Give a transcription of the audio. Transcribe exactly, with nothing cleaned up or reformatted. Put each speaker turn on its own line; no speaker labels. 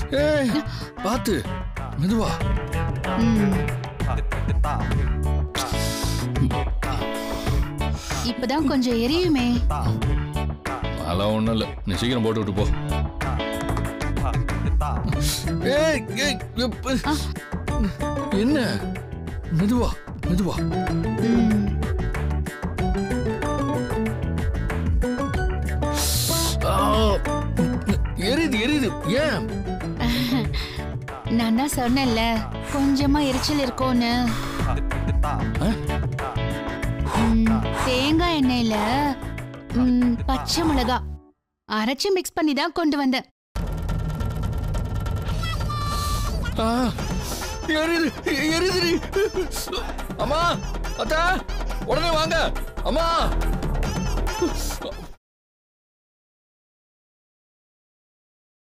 ஏய் பாத்து மெதுவா.
இப்பதான் கொஞ்சம் எரியுமே.
அதெல்லாம் ஒண்ணும் இல்ல, நீ சீக்கிரம் போட்டு விட்டு போ. ஏய் ஏய் என்ன மெதுவா மெதுவா. எரியுது எரியுது. ஏன்?
நான் தான் சொன்னேன்ல கொஞ்சமா எரிச்சல் இருக்கும்னு. தேங்காய் எண்ணெயில பச்சை மிளகா அரைச்சு மிக்ஸ் பண்ணி தான் கொண்டு வந்தேன்.
எரியுது எரியுது. அம்மா அத்தா உடனே வாங்க. அம்மா